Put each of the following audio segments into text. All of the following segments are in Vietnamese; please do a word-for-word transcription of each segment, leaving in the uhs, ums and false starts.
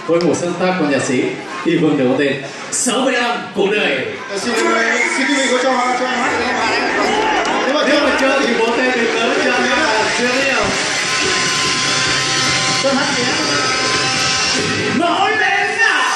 với một sáng tác của nhạc sĩ Y Vương được có tên sáu mươi năm cuộc đời. Xin xin quý vị có cho cho em hát được không ạ? Nếu mà nếu mà chơi thì bố tên được lớn cho nên là chưa nhiều. Tôi hát nhé. Nổi lên nào.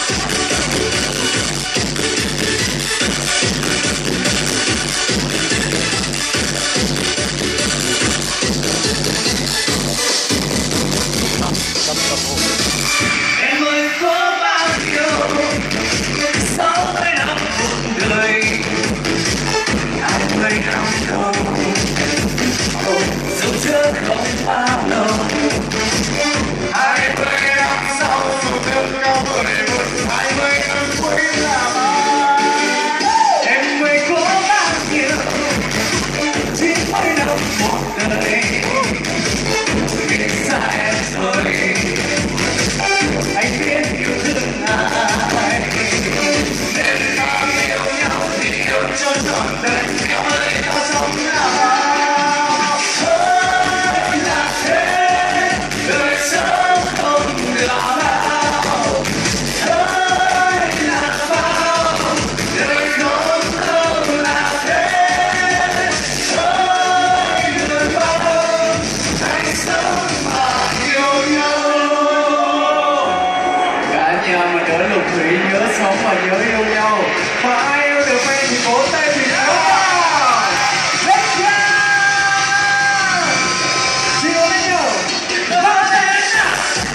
Em ơi có bao nhiêu sáu mươi năm cuộc đời, hai mươi năm đầu dẫu chưa không bao lâu, hai mươi năm sau dù tương cao mười một, hai mươi năm cuối là bao. Em ơi có bao nhiêu chín mươi năm cuộc đời, biết xa em rồi. Anh biết yêu thương ai nên ta yêu nhau thì yêu cho trọn đời, em ơi ta sống nào thôi là thế, đời sống không là bao, thôi là bao, đời không không là thế, thôi là bao, hãy sống mà yêu nhau. Mà đỡ lục thủy nhớ sống và nhớ yêu nhau, và ai yêu được em thì vỗ tay vì đó. Let's go! Chiều lên nhau, vỗ tay lên nào.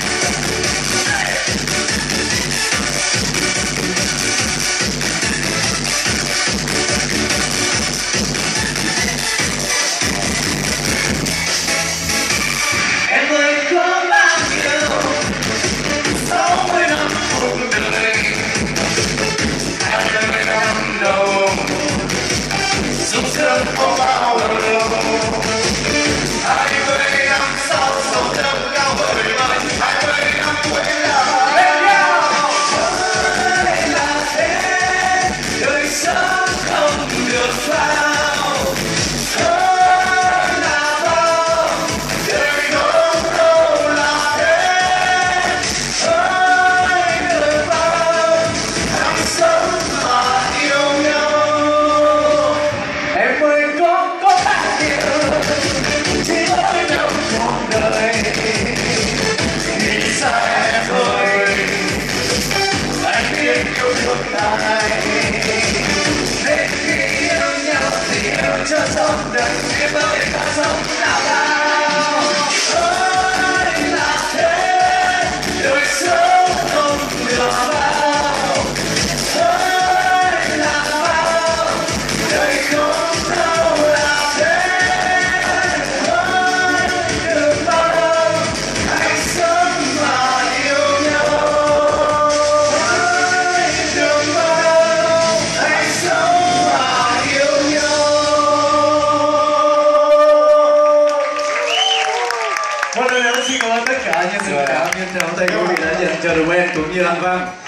Em ơi có bao nhiêu sáu mươi năm cuộc đời, hai mươi năm đầu dù sớm không bao lâu, hai mươi năm sau sầu đâm cao vời vợi, hai mươi năm cuối là bên nhau. Thôi là thế, đời sống không được bao, thôi là bao, đời không đâu là thế, thôi được bao, hãy sống mà yêu nhau. Em ơi có có bao nhiêu chỉ mới năm cuộc đời, nghĩ xa em rồi. Anh biết yêu thương ai nên khi yêu nhau thì yêu cho sống đời, em ơi ta sống nào bao, thôi là thế, đời sống không được bao, thôi là bao, đời không đâu là thế, thôi được bao, hãy sống mà yêu nhau, thôi được bao, hãy sống mà yêu nhau. Một lần nữa xin cảm ơn tất cả những sự cảm ơn tay quý vị đã dành cho The Band cũng như Lan Văn.